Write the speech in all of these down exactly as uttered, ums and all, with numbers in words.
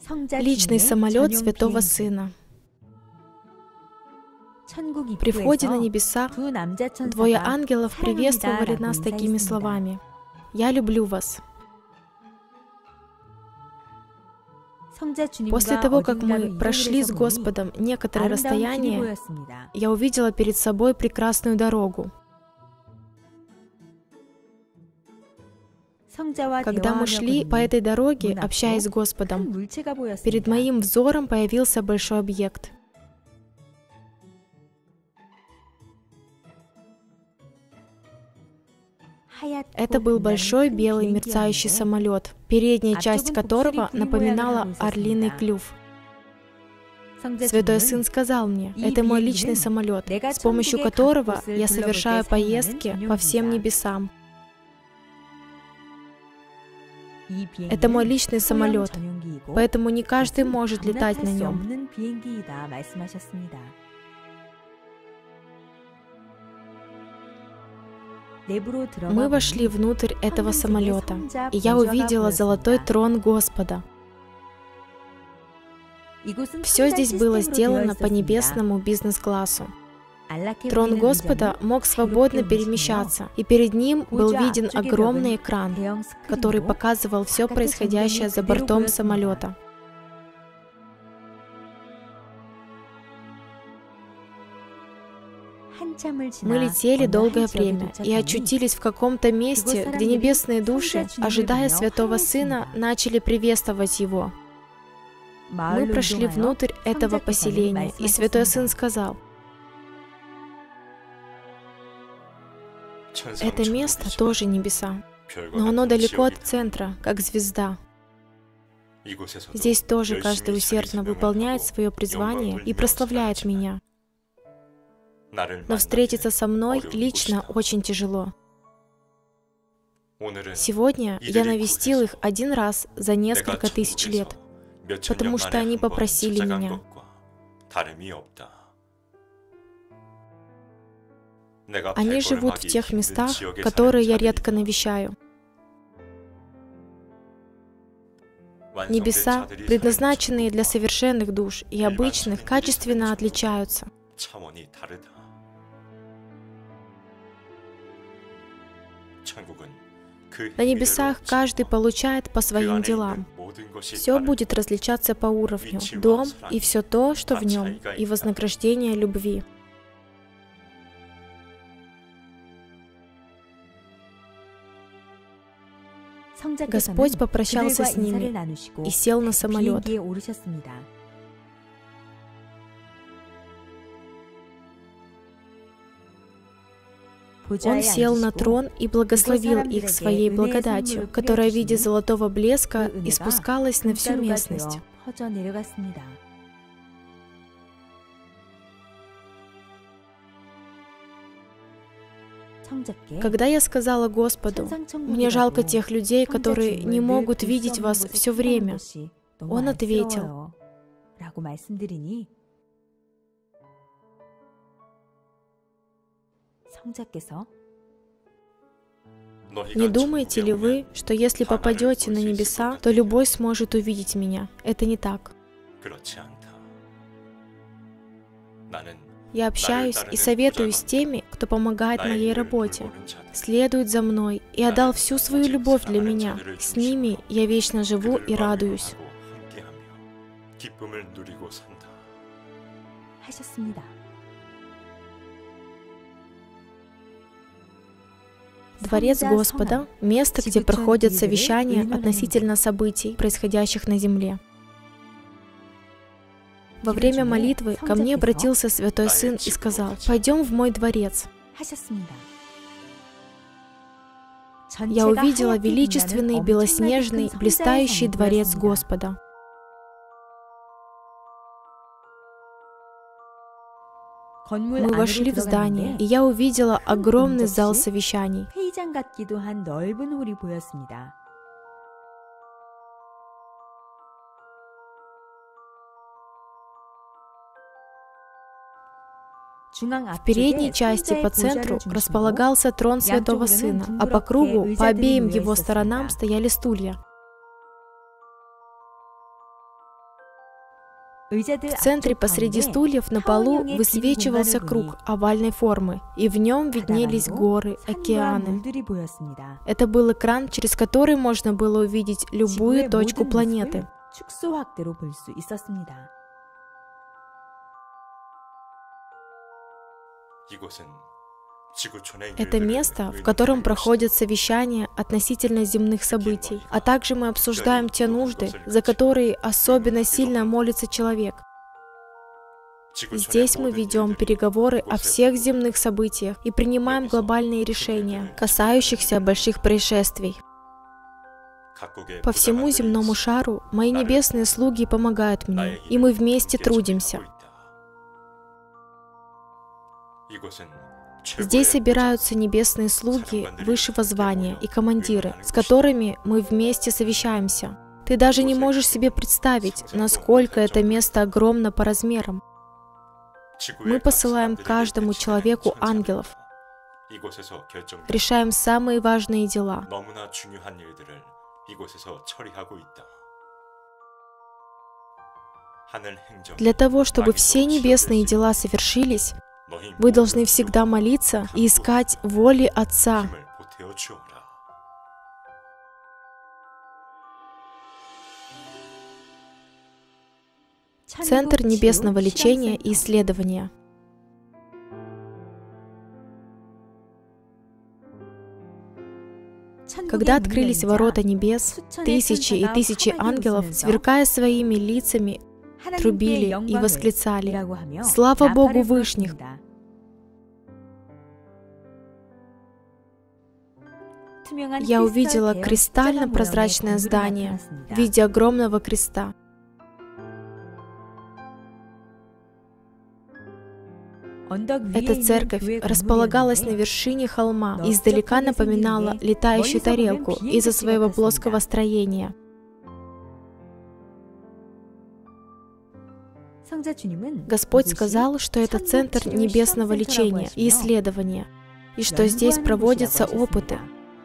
Личный самолет Святого Сына. При входе на небеса двое ангелов приветствовали нас такими словами: «Я люблю вас». После того, как мы прошли с Господом некоторое расстояние, я увидела перед собой прекрасную дорогу. Когда мы шли по этой дороге, общаясь с Господом, перед моим взором появился большой объект. Это был большой белый мерцающий самолет, передняя часть которого напоминала орлиный клюв. Святой Сын сказал мне: «Это мой личный самолет, с помощью которого я совершаю поездки по всем небесам. Это мой личный самолет, поэтому не каждый может летать на нем». Мы вошли внутрь этого самолета, и я увидела золотой трон Господа. Все здесь было сделано по небесному бизнес-классу. Трон Господа мог свободно перемещаться, и перед ним был виден огромный экран, который показывал все происходящее за бортом самолета. Мы летели долгое время и очутились в каком-то месте, где небесные души, ожидая Святого Сына, начали приветствовать Его. Мы прошли внутрь этого поселения, и Святой Сын сказал: «Это место тоже небеса, но оно далеко от центра, как звезда. Здесь тоже каждый усердно выполняет свое призвание и прославляет Меня. Но встретиться со мной лично очень тяжело. Сегодня я навестил их один раз за несколько тысяч лет, потому что они попросили меня. Они живут в тех местах, которые я редко навещаю. Небеса, предназначенные для совершенных душ и обычных, качественно отличаются. На небесах каждый получает по своим делам. Все будет различаться по уровню, дом и все то, что в нем, и вознаграждение любви. Господь попрощался с ними и сел на самолет. Он сел на трон и благословил их своей благодатью, которая в виде золотого блеска испускалась на всю местность. Когда я сказала Господу: «Мне жалко тех людей, которые не могут видеть вас все время», Он ответил: «Не думаете ли вы, что если попадете на небеса, то любой сможет увидеть Меня? Это не так. Я общаюсь и советую с теми, кто помогает моей работе, следует за мной и отдал всю свою любовь для Меня. С ними я вечно живу и радуюсь». Дворец Господа — место, где проходят совещания относительно событий, происходящих на земле. Во время молитвы ко мне обратился Святой Сын и сказал: «Пойдем в мой дворец». Я увидела величественный, белоснежный, блистающий дворец Господа. Мы вошли в здание, и я увидела огромный зал совещаний. В передней части по центру располагался трон Святого Сына, а по кругу, по обеим его сторонам стояли стулья. В центре посреди стульев на полу высвечивался круг овальной формы, и в нем виднелись горы, океаны. Это был экран, через который можно было увидеть любую точку планеты. Это место, в котором проходят совещания относительно земных событий, а также мы обсуждаем те нужды, за которые особенно сильно молится человек. Здесь мы ведем переговоры о всех земных событиях и принимаем глобальные решения, касающихся больших происшествий. По всему земному шару мои небесные слуги помогают мне, и мы вместе трудимся. Здесь собираются небесные слуги высшего звания и командиры, с которыми мы вместе совещаемся. Ты даже не можешь себе представить, насколько это место огромно по размерам. Мы посылаем каждому человеку ангелов, решаем самые важные дела. Для того, чтобы все небесные дела совершились, вы должны всегда молиться и искать воли Отца. Центр небесного лечения и исследования. Когда открылись ворота небес, тысячи и тысячи ангелов, сверкая своими лицами, трубили и восклицали: «Слава Богу Вышних!» Я увидела кристально-прозрачное здание в виде огромного креста. Эта церковь располагалась на вершине холма и издалека напоминала летающую тарелку из-за своего плоского строения. Господь сказал, что это центр небесного лечения и исследования, и что здесь проводятся опыты.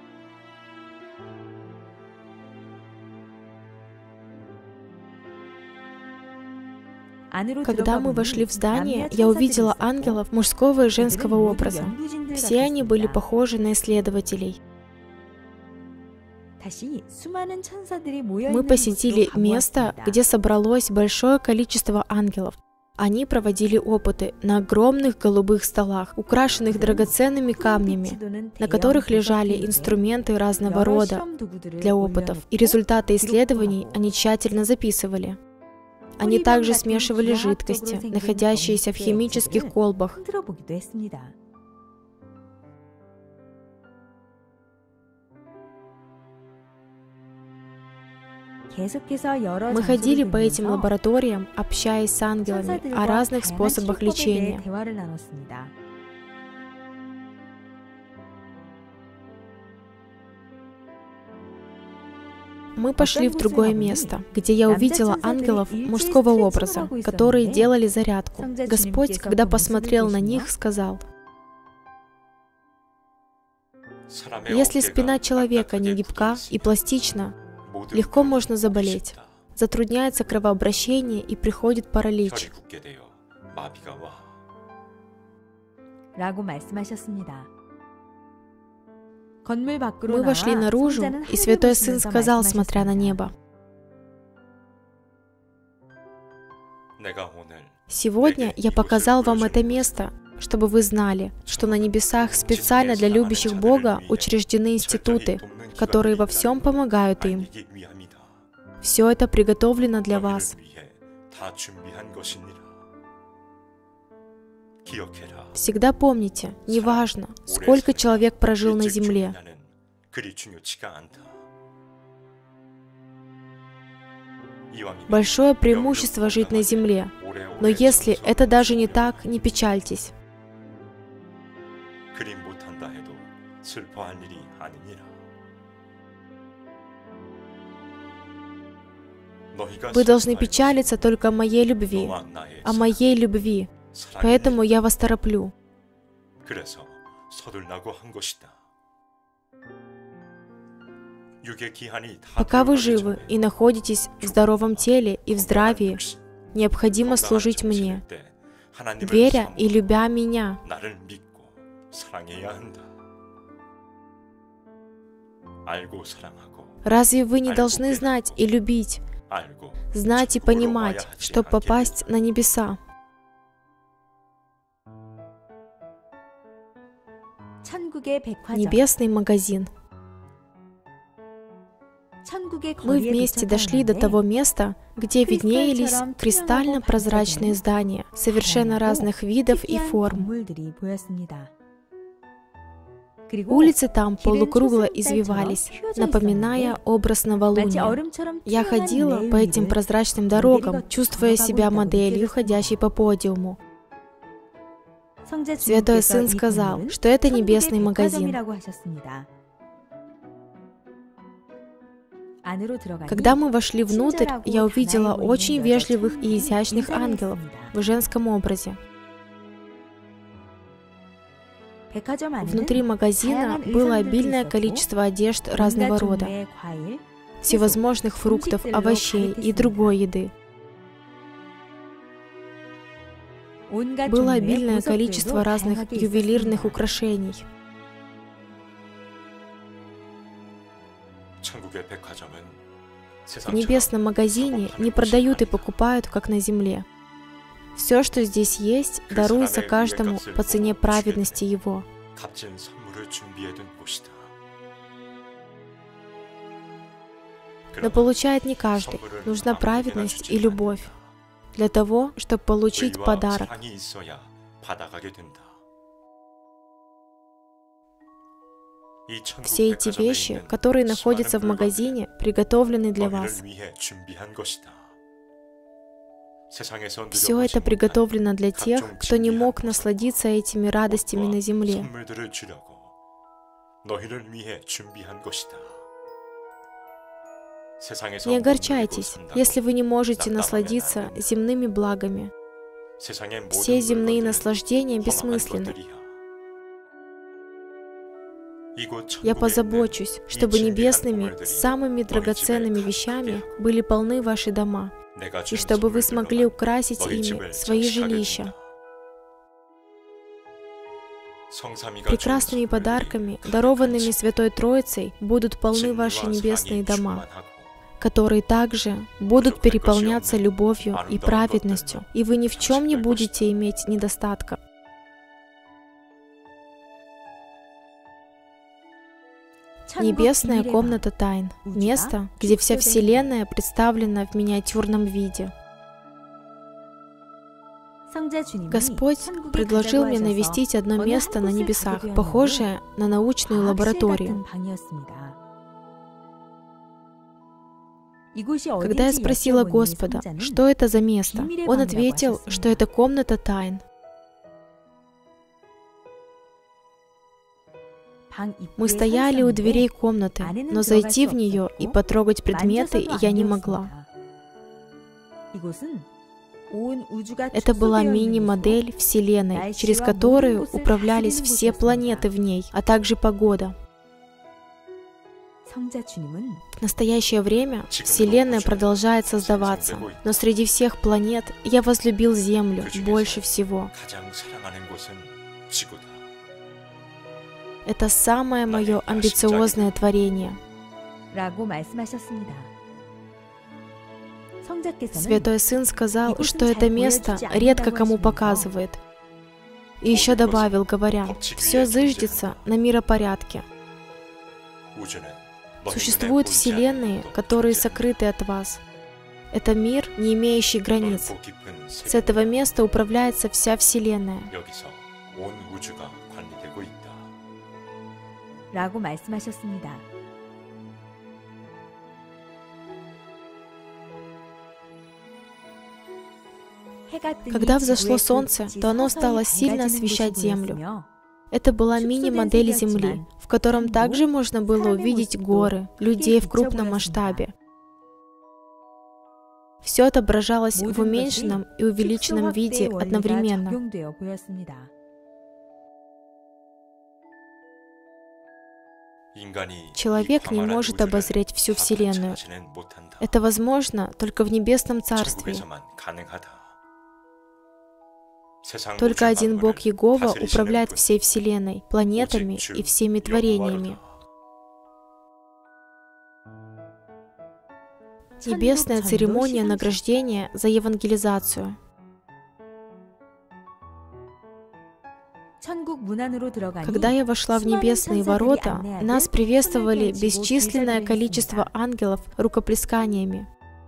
Когда мы вошли в здание, я увидела ангелов мужского и женского образа. Все они были похожи на исследователей. Мы посетили место, где собралось большое количество ангелов. Они проводили опыты на огромных голубых столах, украшенных драгоценными камнями, на которых лежали инструменты разного рода для опытов, и результаты исследований они тщательно записывали. Они также смешивали жидкости, находящиеся в химических колбах. Мы ходили по этим лабораториям, общаясь с ангелами о разных способах лечения. Мы пошли в другое место, где я увидела ангелов мужского образа, которые делали зарядку. Господь, когда посмотрел на них, сказал: «Если спина человека не гибка и пластична, легко можно заболеть. Затрудняется кровообращение и приходит паралич». Мы вошли наружу, и Святой Сын сказал, смотря на небо: «Сегодня я показал вам это место, чтобы вы знали, что на небесах специально для любящих Бога учреждены институты, которые во всем помогают им. Все это приготовлено для вас. Всегда помните, неважно, сколько человек прожил на земле, большое преимущество жить на земле, но если это даже не так, не печальтесь. Вы должны печалиться только о моей любви, о моей любви. Поэтому я вас тороплю. Пока вы живы и находитесь в здоровом теле и в здравии, необходимо служить мне, веря и любя меня. Разве вы не должны знать и любить, знать и понимать, чтобы попасть на небеса? Небесный магазин. Мы вместе дошли до того места, где виднелись кристально-прозрачные здания, совершенно разных видов и форм. Улицы там полукругло извивались, напоминая образ новолуния. Я ходила по этим прозрачным дорогам, чувствуя себя моделью, ходящей по подиуму. Святой Сын сказал, что это небесный магазин. Когда мы вошли внутрь, я увидела очень вежливых и изящных ангелов в женском образе. Внутри магазина было обильное количество одежд разного рода, всевозможных фруктов, овощей и другой еды. Было обильное количество разных ювелирных украшений. В небесном магазине не продают и покупают, как на земле. Все, что здесь есть, даруется каждому по цене праведности его. Но получает не каждый. Нужна праведность и любовь для того, чтобы получить подарок. Все эти вещи, которые находятся в магазине, приготовлены для вас. Все это приготовлено для тех, кто не мог насладиться этими радостями на земле. Не огорчайтесь, если вы не можете насладиться земными благами. Все земные наслаждения бессмысленны. Я позабочусь, чтобы небесными, самыми драгоценными вещами были полны ваши дома, и чтобы вы смогли украсить ими свои жилища. Прекрасными подарками, дарованными Святой Троицей, будут полны ваши небесные дома, которые также будут переполняться любовью и праведностью, и вы ни в чем не будете иметь недостатка. Небесная комната тайн. Место, где вся Вселенная представлена в миниатюрном виде. Господь предложил мне навестить одно место на небесах, похожее на научную лабораторию. Когда я спросила Господа, что это за место, Он ответил, что это комната тайн. Мы стояли у дверей комнаты, но зайти в нее и потрогать предметы я не могла. Это была мини-модель Вселенной, через которую управлялись все планеты в ней, а также погода. В настоящее время Вселенная продолжает создаваться, но среди всех планет я возлюбил Землю больше всего. Это самое мое амбициозное творение. Святой Сын сказал, что это место редко кому показывает. И еще добавил, говоря, «Все зыждется на миропорядке». Существуют вселенные, которые сокрыты от вас. Это мир, не имеющий границ. С этого места управляется вся Вселенная. 라고 말씀하셨습니다. Когда взошло солнце, то оно стало сильно освещать землю. Это была мини-модель Земли, в котором также можно было увидеть горы, людей в крупном масштабе. Все отображалось в уменьшенном и увеличенном виде одновременно. Человек не может обозреть всю Вселенную. Это возможно только в Небесном Царстве. Только один Бог Иегова управляет всей Вселенной, планетами и всеми творениями. Небесная церемония награждения за евангелизацию. Когда я вошла в небесные ворота, нас приветствовали бесчисленное количество ангелов рукоплесканиями.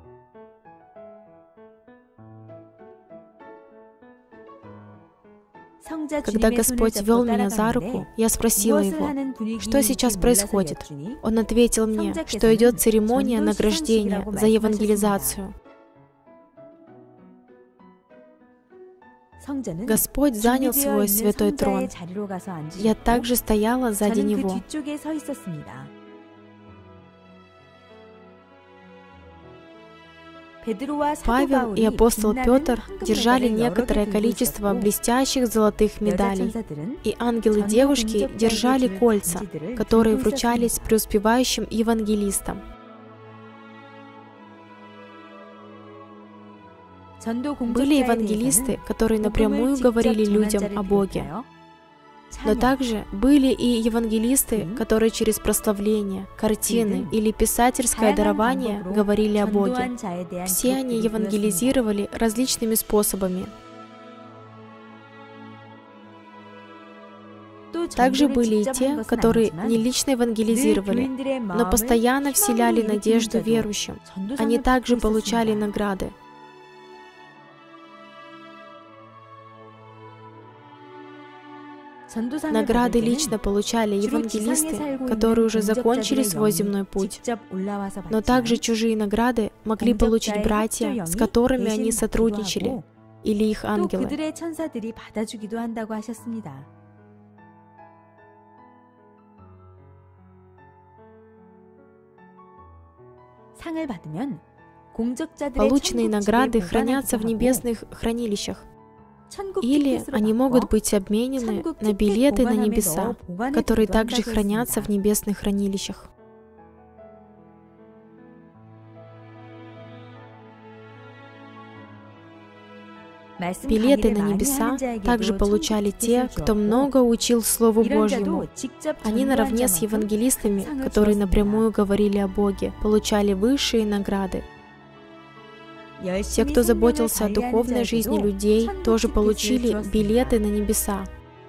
Когда Господь вел меня за руку, я спросила Его, что сейчас происходит. Он ответил мне, что идет церемония награждения за евангелизацию. Господь занял свой святой трон. Я также стояла сзади Него. Павел и апостол Петр держали некоторое количество блестящих золотых медалей, и ангелы-девушки держали кольца, которые вручались преуспевающим евангелистам. Были евангелисты, которые напрямую говорили людям о Боге. Но также были и евангелисты, которые через прославление, картины или писательское дарование говорили о Боге. Все они евангелизировали различными способами. Также были и те, которые не лично евангелизировали, но постоянно вселяли надежду верующим. Они также получали награды. Награды лично получали евангелисты, которые уже закончили свой земной путь. Но также чужие награды могли получить братья, с которыми они сотрудничали, или их ангелы. Полученные награды хранятся в небесных хранилищах, или они могут быть обменены на билеты на небеса, которые также хранятся в небесных хранилищах. Билеты на небеса также получали те, кто много учил Слову Божьему. Они наравне с евангелистами, которые напрямую говорили о Боге, получали высшие награды. Те, кто заботился о духовной жизни людей, тоже получили билеты на небеса.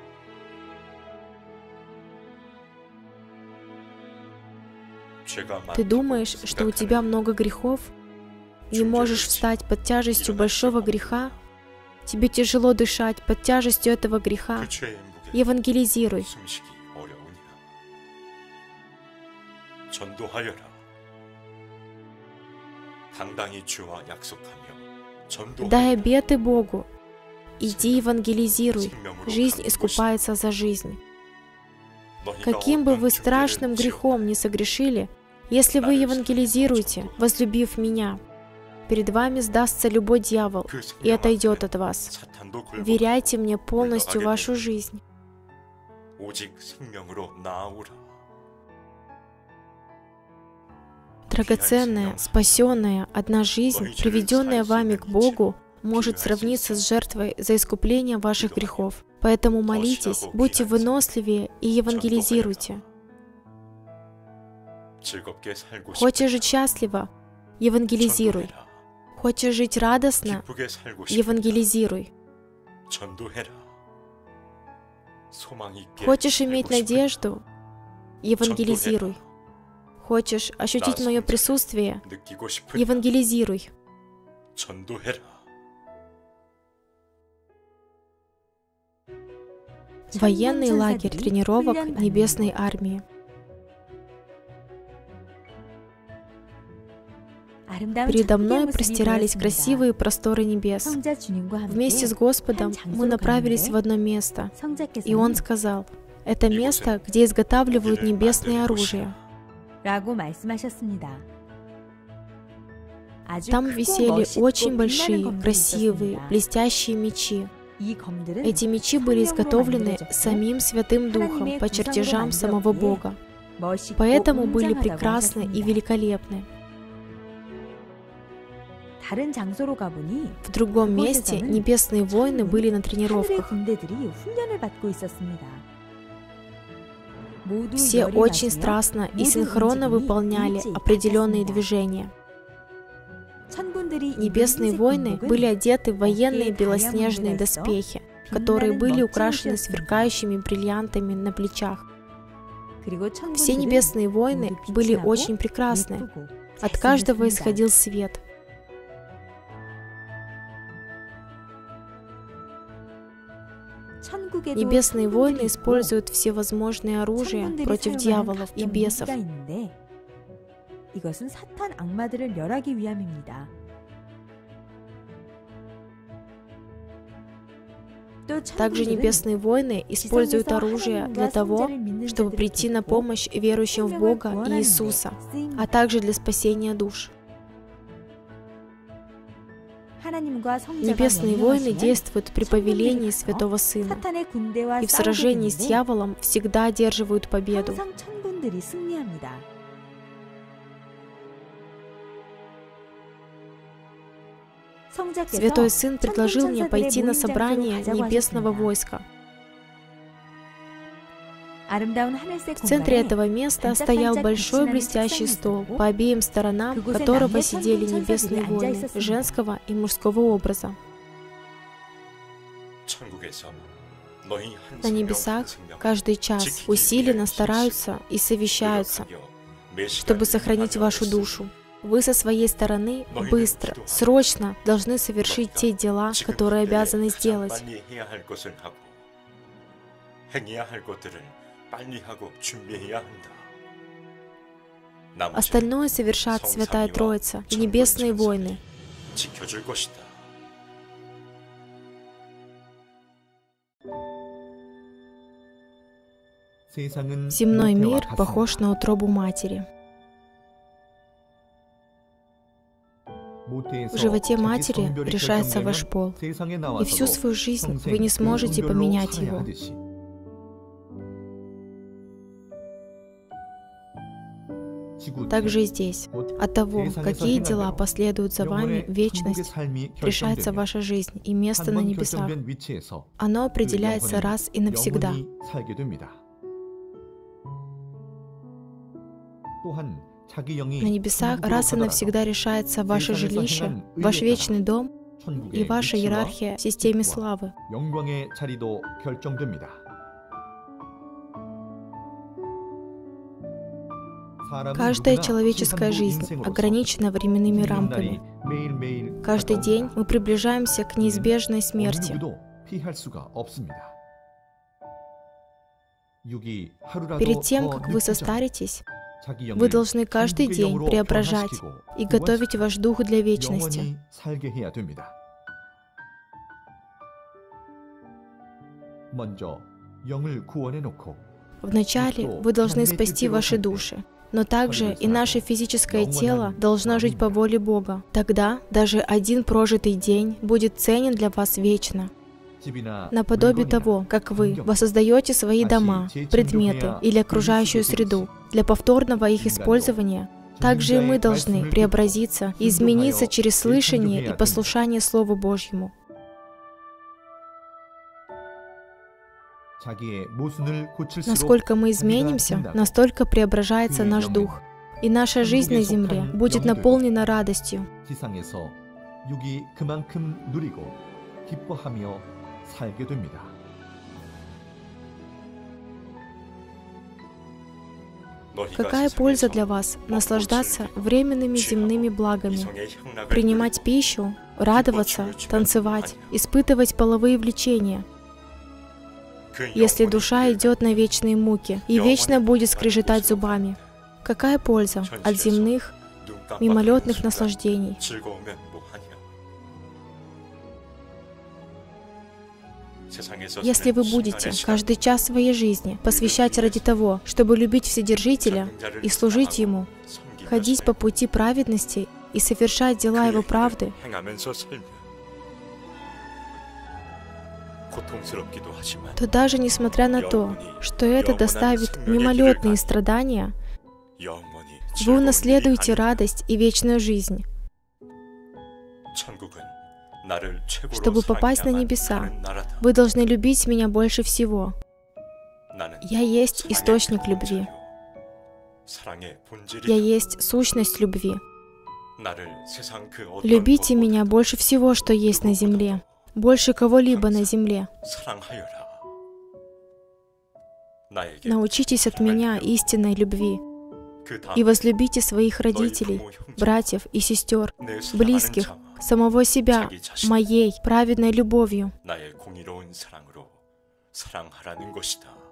Ты думаешь, что у тебя много грехов? Не можешь встать под тяжестью большого греха? Тебе тяжело дышать под тяжестью этого греха? Евангелизируй. Дай обеты Богу. Иди евангелизируй. Жизнь искупается за жизнь. Каким бы вы страшным грехом ни согрешили, если вы евангелизируете, возлюбив Меня, перед вами сдастся любой дьявол и отойдет от вас. Вверяйте Мне полностью вашу жизнь. Драгоценная, спасенная, одна жизнь, приведенная вами к Богу, может сравниться с жертвой за искупление ваших грехов. Поэтому молитесь, будьте выносливее и евангелизируйте. Хочешь жить счастливо? Евангелизируй. Хочешь жить радостно? Евангелизируй. Хочешь иметь надежду? Евангелизируй. Хочешь ощутить Мое присутствие? Евангелизируй. Военный лагерь тренировок Небесной армии. Передо мной простирались красивые просторы небес. Вместе с Господом мы направились в одно место, и Он сказал, «Это место, где изготавливают небесное оружие». Там висели очень большие, красивые, блестящие мечи. Эти мечи были изготовлены самим Святым Духом по чертежам самого Бога. поэтому были прекрасны и великолепны. В другом месте небесные воины были на тренировках. Все очень страстно и синхронно выполняли определенные движения. Небесные воины были одеты в военные белоснежные доспехи, которые были украшены сверкающими бриллиантами на плечах. Все небесные воины были очень прекрасны. От каждого исходил свет. Небесные воины используют всевозможные оружия против дьяволов и бесов. Также небесные воины используют оружие для того, чтобы прийти на помощь верующим в Бога и Иисуса, а также для спасения душ. Небесные воины действуют при повелении Святого Сына, и в сражении с дьяволом всегда одерживают победу. Святой Сын предложил мне пойти на собрание небесного войска. В центре этого места стоял большой блестящий стол, по обеим сторонам которого сидели небесные воины женского и мужского образа. На небесах каждый час усиленно стараются и совещаются, чтобы сохранить вашу душу. Вы со своей стороны быстро, срочно должны совершить те дела, которые обязаны сделать. Остальное совершат Святая Троица и небесные воины. Земной мир похож на утробу матери. В животе матери решается ваш пол, и всю свою жизнь вы не сможете поменять его. Также и здесь. От того, какие дела последуют за вами в вечность, решается ваша жизнь и место на небесах. Оно определяется раз и навсегда. На небесах раз и навсегда решается ваше жилище, ваш вечный дом и ваша иерархия в системе славы. Каждая человеческая жизнь ограничена временными рамками. Каждый день мы приближаемся к неизбежной смерти. Перед тем, как вы состаритесь, вы должны каждый день преображать и готовить ваш дух для вечности. Вначале вы должны спасти ваши души, но также и наше физическое тело должно жить по воле Бога. Тогда даже один прожитый день будет ценен для вас вечно. Наподобие того, как вы воссоздаете свои дома, предметы или окружающую среду для повторного их использования, также и мы должны преобразиться и измениться через слышание и послушание Слову Божьему. Насколько мы изменимся, настолько преображается наш дух, и наша жизнь на земле будет наполнена радостью. Какая польза для вас наслаждаться временными земными благами, принимать пищу, радоваться, танцевать, испытывать половые влечения, если душа идет на вечные муки и вечно будет скрежетать зубами? Какая польза от земных, мимолетных наслаждений? Если вы будете каждый час своей жизни посвящать ради того, чтобы любить Вседержителя и служить Ему, ходить по пути праведности и совершать дела Его правды, то даже несмотря на то, что это доставит мимолетные страдания, вы унаследуете радость и вечную жизнь. Чтобы попасть на небеса, вы должны любить меня больше всего. Я есть источник любви. Я есть сущность любви. Любите меня больше всего, что есть на земле, больше кого-либо на земле. Научитесь от меня истинной любви и возлюбите своих родителей, братьев и сестер, близких, самого себя, моей праведной любовью.